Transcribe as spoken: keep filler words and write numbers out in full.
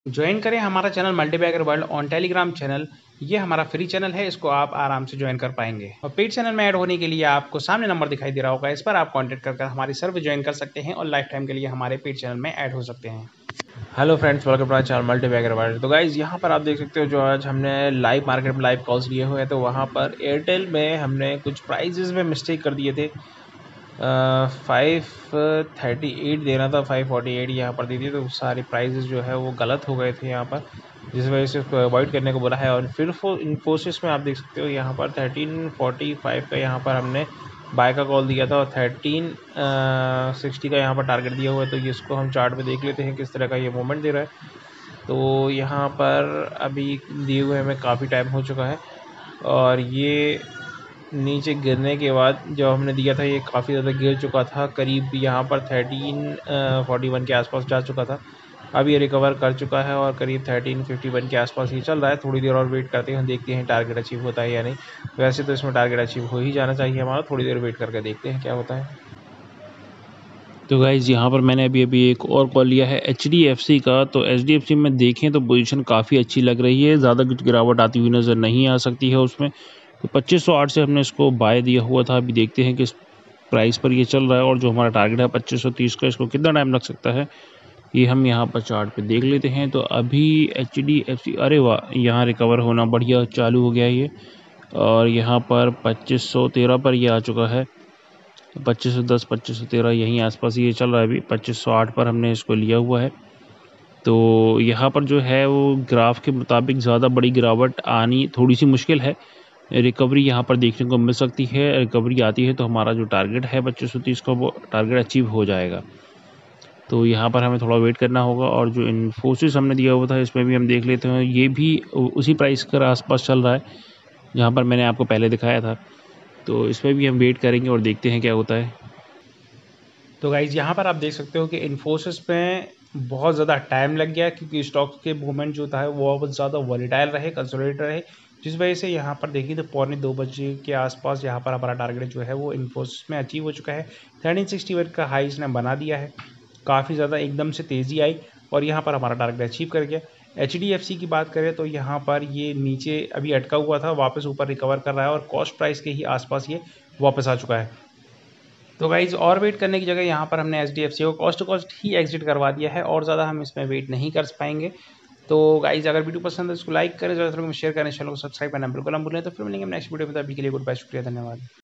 Join करें हमारा channel multibagger world on Telegram channel. ये हमारा फ्री चैनल है, इसको आप आराम से ज्वाइन कर पाएंगे। और पेड चैनल में ऐड होने के लिए आपको सामने नंबर दिखाई दे रहा होगा, इस पर आप कांटेक्ट करके हमारी सर्विस ज्वाइन कर सकते हैं और लाइफ टाइम के लिए हमारे पेड चैनल में ऐड हो सकते हैं। Hello friends, welcome to my channel multibagger world. तो गाइज यहाँ पर आप देख सकते हो जो आज हमने लाइव मार्केट में लाइव कॉल्स लिए हुए हैं, तो वहाँ पर एयरटेल में हमने कुछ प्राइजेस में मिस्टेक कर दिए थे। फाइव थर्टी एट देना था, फाइव फोर्टी एट यहाँ पर दे दिए, तो सारे प्राइजेस जो है वो गलत हो गए थे यहाँ पर, जिस वजह से उसको अवॉइड करने को बोला है। और फिर इन्फोसिस में आप देख सकते हो यहाँ पर थर्टीन फोर्टी फाइव का यहाँ पर हमने बाय का कॉल दिया था और थर्टीन सिक्सटी का यहाँ पर टारगेट दिया हुआ है। तो ये इसको हम चार्ट पे देख लेते हैं किस तरह का ये मूवमेंट दे रहा है। तो यहाँ पर अभी दिए हुए हमें काफ़ी टाइम हो चुका है और ये नीचे गिरने के बाद जब हमने दिया था ये काफ़ी ज़्यादा गिर चुका था, करीब यहाँ पर थर्टीन फोर्टी वन के आसपास जा चुका था। अब ये रिकवर कर चुका है और करीब थर्टीन फिफ्टी वन के आसपास ही चल रहा है। थोड़ी देर और वेट करते हैं, देखते हैं टारगेट अचीव होता है या नहीं। वैसे तो इसमें टारगेट अचीव हो ही जाना चाहिए हमारा, थोड़ी देर वेट करके देखते हैं क्या होता है। तो गाइज़ यहाँ पर मैंने अभी अभी एक और कॉल लिया है एच डी एफ सी का। तो एच डी एफ सी में देखें तो पोजीशन काफ़ी अच्छी लग रही है, ज़्यादा कुछ गिरावट आती हुई नज़र नहीं आ सकती है उसमें। तो पच्चीस सौ आठ से हमने इसको बाय दिया हुआ था। अभी देखते हैं किस प्राइस पर ये चल रहा है और जो हमारा टारगेट है पच्चीस सौ तीस का, इसको कितना टाइम लग सकता है ये हम यहाँ पर चार्ट पे देख लेते हैं। तो अभी एच डी एफ सी, अरे वाह, यहाँ रिकवर होना बढ़िया चालू हो गया है ये, और यहाँ पर पच्चीस सौ तेरह पर ये आ चुका है। पच्चीस सौ दस पच्चीस सौ तेरह यहीं आसपास ये चल रहा है। अभी पच्चीस सौ आठ पर हमने इसको लिया हुआ है। तो यहाँ पर जो है वो ग्राफ के मुताबिक ज़्यादा बड़ी गिरावट आनी थोड़ी सी मुश्किल है। रिकवरी यहाँ पर देखने को मिल सकती है। रिकवरी आती है तो हमारा जो टारगेट है पच्चीस सौ तीस का, वो टारगेट अचीव हो जाएगा। तो यहाँ पर हमें थोड़ा वेट करना होगा। और जो इन्फोसिस हमने दिया हुआ था इसमें भी हम देख लेते हैं, ये भी उसी प्राइस के आसपास चल रहा है जहाँ पर मैंने आपको पहले दिखाया था। तो इसमें भी हम वेट करेंगे और देखते हैं क्या होता है। तो गाइज यहाँ पर आप देख सकते हो कि इन्फोसिस में बहुत ज़्यादा टाइम लग गया, क्योंकि स्टॉक के मूवमेंट जो था वो बहुत ज़्यादा वॉलेटाइल रहे, कंसोलिडेट रहे, जिस वजह से यहाँ पर देखिए तो पौने दो बजे के आसपास यहाँ पर हमारा टारगेट जो है वो इन्फोसिस में अचीव हो चुका है। थर्टीन सिक्सटी वन का हाई इसने बना दिया है, काफ़ी ज़्यादा एकदम से तेज़ी आई और यहाँ पर हमारा टारगेट अचीव कर गया। एच डी एफ सी की बात करें तो यहाँ पर ये नीचे अभी अटका हुआ था, वापस ऊपर रिकवर कर रहा है और कॉस्ट प्राइस के ही आसपास ये वापस आ चुका है। तो गाइज और वेट करने की जगह यहाँ पर हमने एच डी एफ सी को कॉस्ट टू कॉस्ट ही एग्जिट करवा दिया है और ज़्यादा हम इसमें वेट नहीं कर पाएंगे। तो गाइज अगर वीडियो पसंद है इसको लाइक करें, ज़्यादा से शेयर करें, चैनल को सब्सक्राइब करना बिल्कुल हम भूलें। तो फिर मिलेंगे नेक्स्ट वीडियो में, तभी के लिए गुड बाय, शुक्रिया, धन्यवाद।